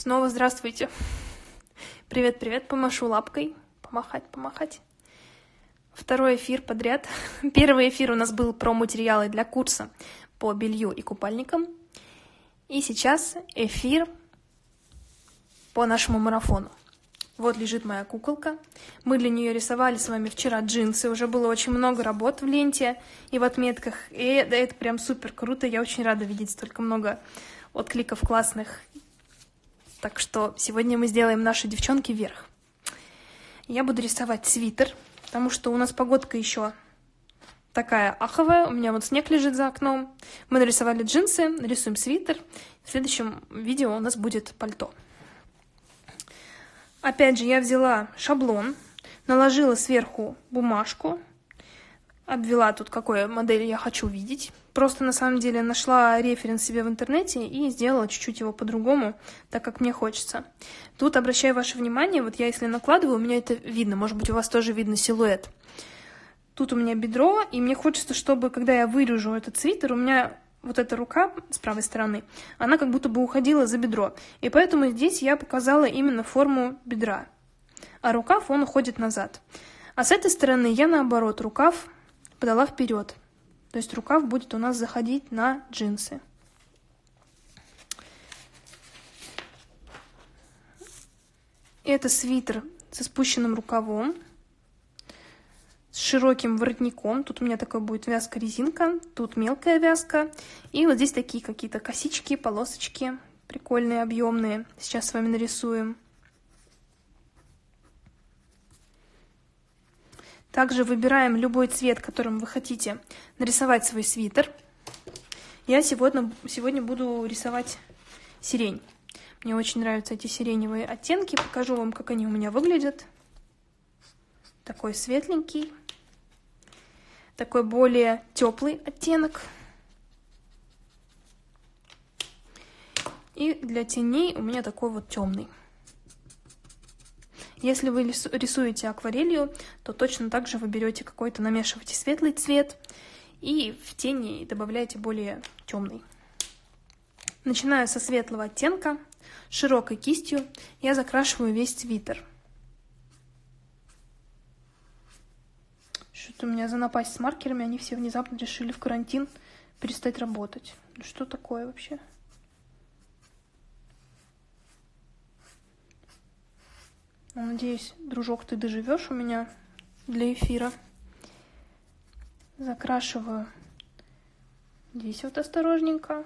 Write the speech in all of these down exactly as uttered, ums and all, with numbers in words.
Снова здравствуйте. Привет-привет, помашу лапкой. Помахать, помахать. Второй эфир подряд. Первый эфир у нас был про материалы для курса по белью и купальникам. И сейчас эфир по нашему марафону. Вот лежит моя куколка. Мы для нее рисовали с вами вчера джинсы. Уже было очень много работ в ленте и в отметках. И это, это прям супер круто. Я очень рада видеть столько много откликов классных. Так что сегодня мы сделаем наши девчонки вверх. Я буду рисовать свитер, потому что у нас погодка еще такая аховая. У меня вот снег лежит за окном. Мы нарисовали джинсы, нарисуем свитер. В следующем видео у нас будет пальто. Опять же, я взяла шаблон, наложила сверху бумажку, обвела тут, какую модель я хочу видеть. Просто, на самом деле, нашла референс себе в интернете и сделала чуть-чуть его по-другому, так как мне хочется. Тут обращаю ваше внимание, вот я если накладываю, у меня это видно, может быть, у вас тоже видно силуэт. Тут у меня бедро, и мне хочется, чтобы, когда я вырежу этот свитер, у меня вот эта рука с правой стороны, она как будто бы уходила за бедро. И поэтому здесь я показала именно форму бедра. А рукав, он уходит назад. А с этой стороны я, наоборот, рукав подала вперед. То есть рукав будет у нас заходить на джинсы. Это свитер со спущенным рукавом, с широким воротником. Тут у меня такой будет вязка-резинка, тут мелкая вязка. И вот здесь такие какие-то косички, полосочки прикольные, объемные. Сейчас с вами нарисуем. Также выбираем любой цвет, которым вы хотите нарисовать свой свитер. Я сегодня, сегодня буду рисовать сирень. Мне очень нравятся эти сиреневые оттенки. Покажу вам, как они у меня выглядят. Такой светленький. Такой более теплый оттенок. И для теней у меня такой вот темный. Если вы рисуете акварелью, то точно так же вы берете какой-то, намешиваете светлый цвет и в тени добавляете более темный. Начиная со светлого оттенка, широкой кистью я закрашиваю весь свитер. Что-то у меня за напасть с маркерами, они все внезапно решили в карантин перестать работать. Ну что такое вообще? Надеюсь, дружок, ты доживешь у меня для эфира. Закрашиваю здесь вот осторожненько.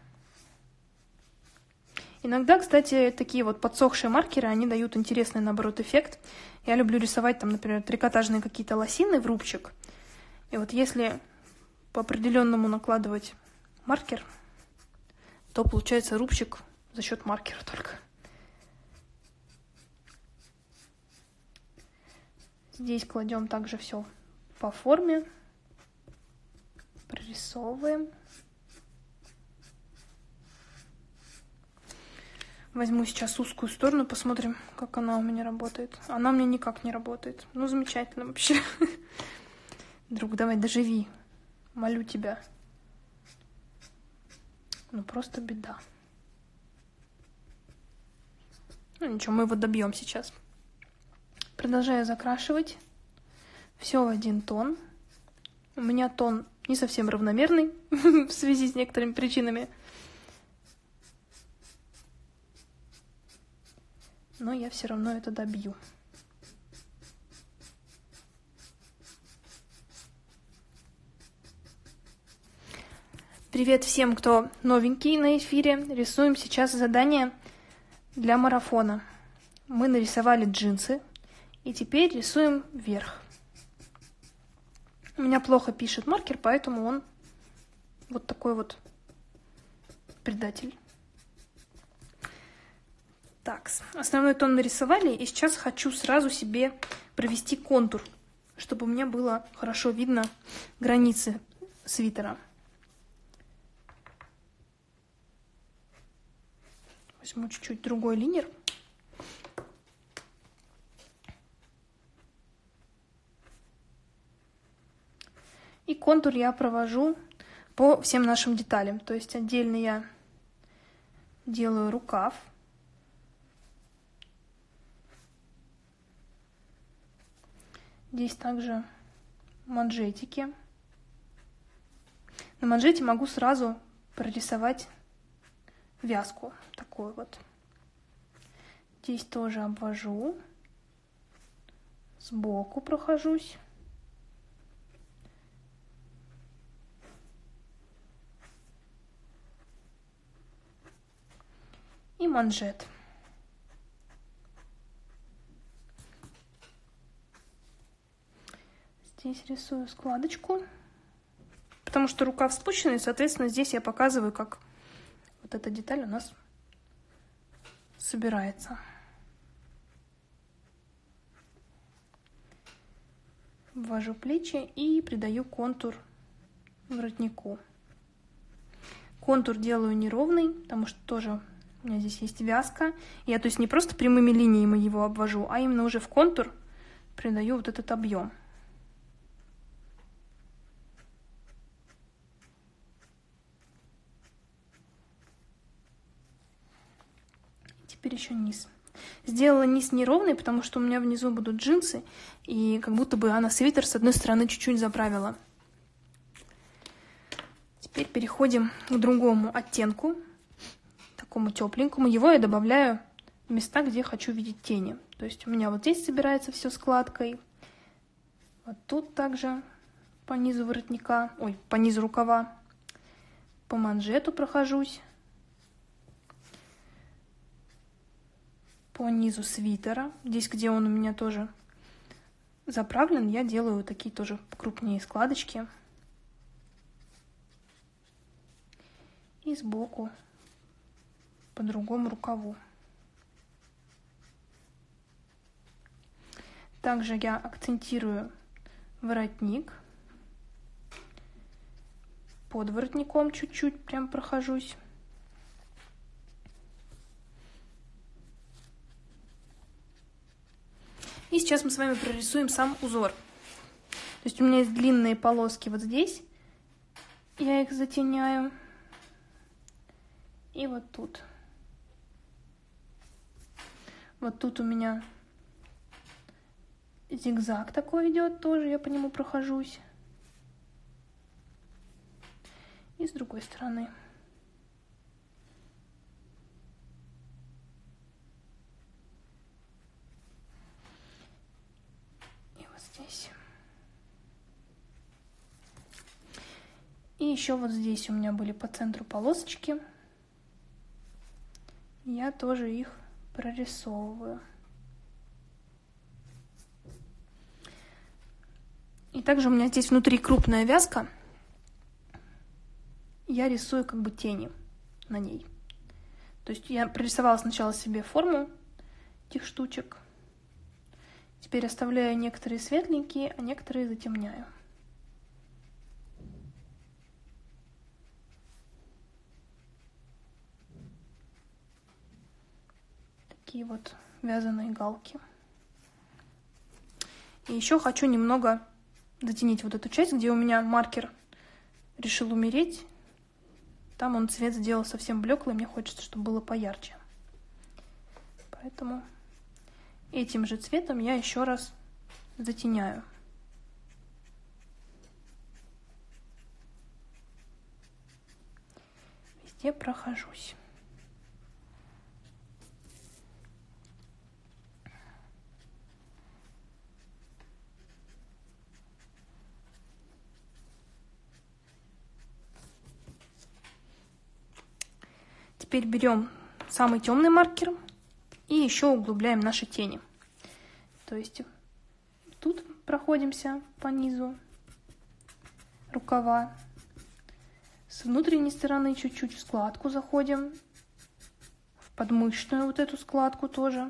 Иногда, кстати, такие вот подсохшие маркеры, они дают интересный, наоборот, эффект. Я люблю рисовать там, например, трикотажные какие-то лосины в рубчик. И вот если по определенному накладывать маркер, то получается рубчик за счет маркера только. Здесь кладем также все по форме, прорисовываем. Возьму сейчас узкую сторону, посмотрим, как она у меня работает. Она у меня никак не работает. Ну, замечательно вообще. Друг, давай, доживи. Молю тебя. Ну, просто беда. Ну, ничего, мы его добьем сейчас. Продолжаю закрашивать все в один тон. У меня тон не совсем равномерный в связи с некоторыми причинами. Но я все равно это добью. Привет всем, кто новенький на эфире. Рисуем сейчас задание для марафона. Мы нарисовали джинсы. И теперь рисуем вверх. У меня плохо пишет маркер, поэтому он вот такой вот предатель. Так, основной тон нарисовали, и сейчас хочу сразу себе провести контур, чтобы у меня было хорошо видно границы свитера. Возьму чуть-чуть другой линер. И контур я провожу по всем нашим деталям. То есть отдельно я делаю рукав. Здесь также манжетики. На манжете могу сразу прорисовать вязку такую вот. Здесь тоже обвожу. Сбоку прохожусь. И манжет. Здесь рисую складочку, потому что рукав спущенный, соответственно, здесь я показываю, как вот эта деталь у нас собирается. Ввожу плечи и придаю контур воротнику. Контур делаю неровный, потому что тоже у меня здесь есть вязка. Я, то есть, не просто прямыми линиями его обвожу, а именно уже в контур придаю вот этот объем. Теперь еще низ. Сделала низ неровный, потому что у меня внизу будут джинсы, и как будто бы она свитер с одной стороны чуть-чуть заправила. Теперь переходим к другому оттенку, такому тепленькому. Его я добавляю в места, где хочу видеть тени. То есть у меня вот здесь собирается все складкой. Вот тут также по низу воротника, ой, по низу рукава. По манжету прохожусь. По низу свитера. Здесь, где он у меня тоже заправлен, я делаю такие тоже крупнее складочки. И сбоку по другому рукаву. Также я акцентирую воротник. Под воротником чуть-чуть прям прохожусь. И сейчас мы с вами прорисуем сам узор. То есть у меня есть длинные полоски вот здесь. Я их затеняю. И вот тут. Вот тут у меня зигзаг такой идет, тоже я по нему прохожусь. И с другой стороны. И вот здесь. И еще вот здесь у меня были по центру полосочки. Я тоже их прорисовываю. И также у меня здесь внутри крупная вязка. Я рисую как бы тени на ней. То есть я прорисовала сначала себе форму этих штучек. Теперь оставляю некоторые светленькие, а некоторые затемняю. Такие вот вязаные галки. И еще хочу немного затенить вот эту часть, где у меня маркер решил умереть. Там он цвет сделал совсем блеклый, мне хочется, чтобы было поярче. Поэтому этим же цветом я еще раз затеняю. Везде прохожусь. Теперь берем самый темный маркер и еще углубляем наши тени. То есть тут проходимся по низу рукава. С внутренней стороны чуть-чуть в складку заходим. В подмышечную вот эту складку тоже.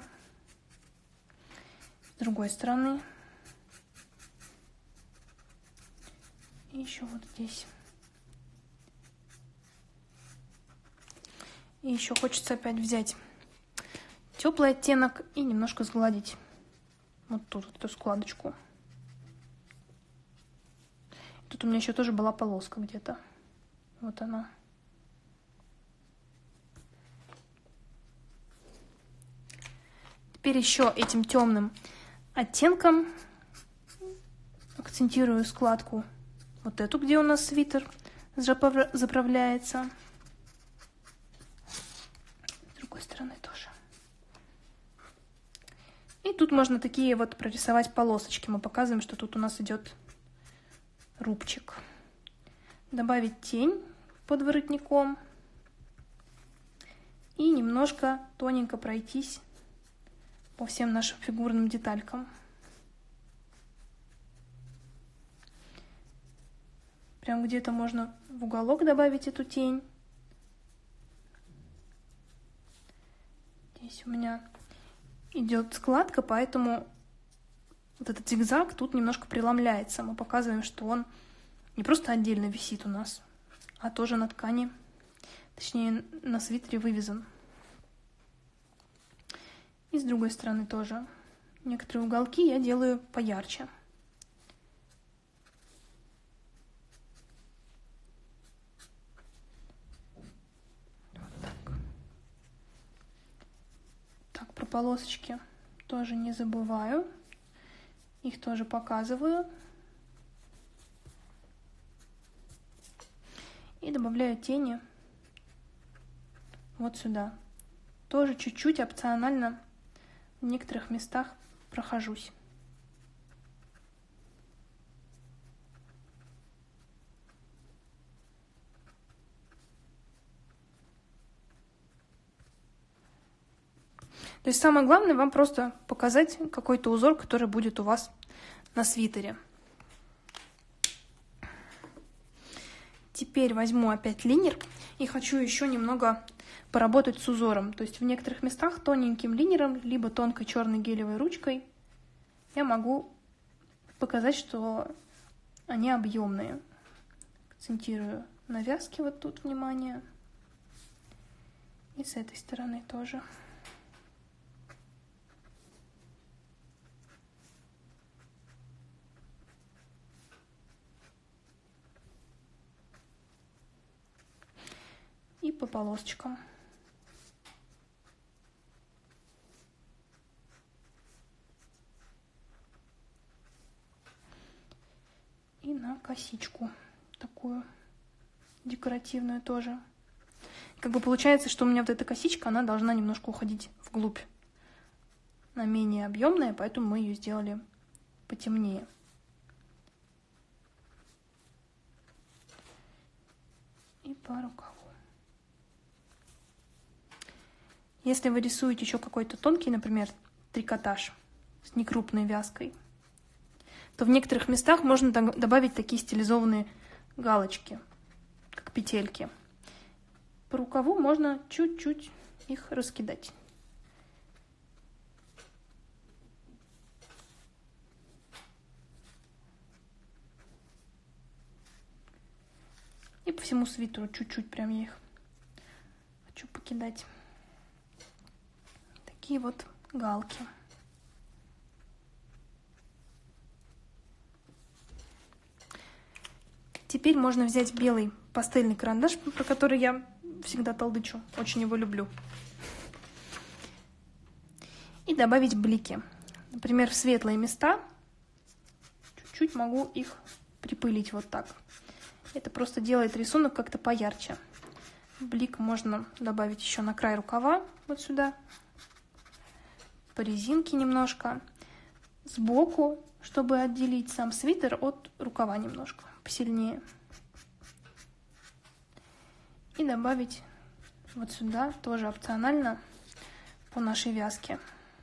С другой стороны. И еще вот здесь. И еще хочется опять взять теплый оттенок и немножко сгладить вот тут вот эту складочку. Тут у меня еще тоже была полоска где-то. Вот она. Теперь еще этим темным оттенком акцентирую складку вот эту, где у нас свитер заправляется. С другой стороны тоже. И тут можно такие вот прорисовать полосочки. Мы показываем, что тут у нас идет рубчик. Добавить тень под воротником. И немножко тоненько пройтись по всем нашим фигурным деталькам. Прям где-то можно в уголок добавить эту тень. Здесь у меня идет складка, поэтому вот этот зигзаг тут немножко преломляется. Мы показываем, что он не просто отдельно висит у нас, а тоже на ткани, точнее на свитере вывязан. И с другой стороны тоже. Некоторые уголки я делаю поярче. Вот так. Так, про полосочки тоже не забываю. Их тоже показываю. И добавляю тени вот сюда. Тоже чуть-чуть опционально в некоторых местах прохожусь. То есть самое главное вам просто показать какой-то узор, который будет у вас на свитере. Теперь возьму опять линер и хочу еще немного поработать с узором. То есть в некоторых местах тоненьким линером, либо тонкой черной гелевой ручкой я могу показать, что они объемные. Акцентирую на вязке вот тут, внимание. И с этой стороны тоже. И по полосочкам. И на косичку такую декоративную тоже. Как бы получается, что у меня вот эта косичка, она должна немножко уходить вглубь. Она менее объемная, поэтому мы ее сделали потемнее. И по рукаву. Если вы рисуете еще какой-то тонкий, например, трикотаж с некрупной вязкой, то в некоторых местах можно добавить такие стилизованные галочки, как петельки. По рукаву можно чуть-чуть их раскидать. И по всему свитеру чуть-чуть прям я их хочу покидать. Такие вот галки. Теперь можно взять белый пастельный карандаш, про который я всегда толдычу, очень его люблю. И добавить блики. Например, в светлые места чуть-чуть могу их припылить вот так. Это просто делает рисунок как-то поярче. Блик можно добавить еще на край рукава, вот сюда. По резинке немножко. Сбоку, чтобы отделить сам свитер от рукава немножко посильнее. И добавить вот сюда, тоже опционально, по нашей вязке.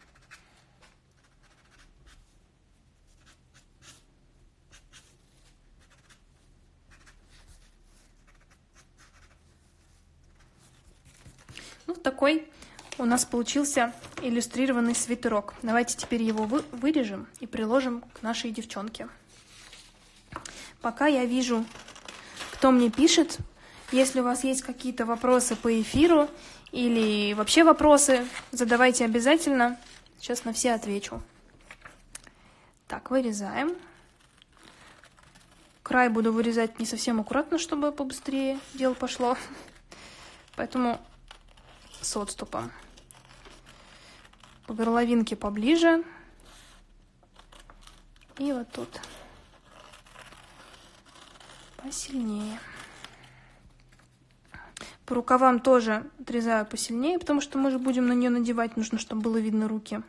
Вот такой у нас получился иллюстрированный свитерок. Давайте теперь его вы вырежем и приложим к нашей девчонке. Пока я вижу, кто мне пишет. Если у вас есть какие-то вопросы по эфиру или вообще вопросы, задавайте обязательно. Сейчас на все отвечу. Так, вырезаем. Край буду вырезать не совсем аккуратно, чтобы побыстрее дело пошло. Поэтому с отступом. По горловинке поближе. И вот тут. посильнее. По рукавам тоже отрезаю посильнее, потому что мы же будем на нее надевать, нужно, чтобы было видно руки.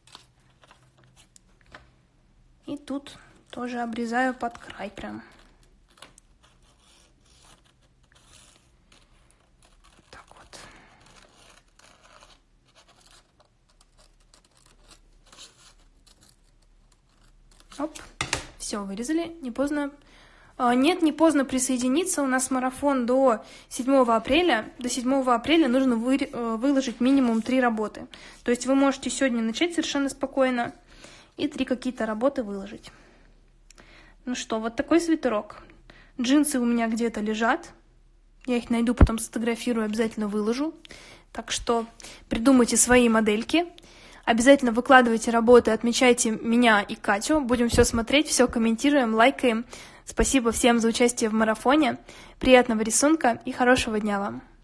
И тут тоже обрезаю под край прям. Так вот. Оп. Все, вырезали. Не поздно. Нет, не поздно присоединиться. У нас марафон до седьмого апреля. До седьмого апреля нужно вы, выложить минимум три работы. То есть вы можете сегодня начать совершенно спокойно и три какие-то работы выложить. Ну что, вот такой свитерок. Джинсы у меня где-то лежат. Я их найду, потом сфотографирую, обязательно выложу. Так что придумайте свои модельки. Обязательно выкладывайте работы, отмечайте меня и Катю. Будем все смотреть, все комментируем, лайкаем. Спасибо всем за участие в марафоне. Приятного рисунка и хорошего дня вам.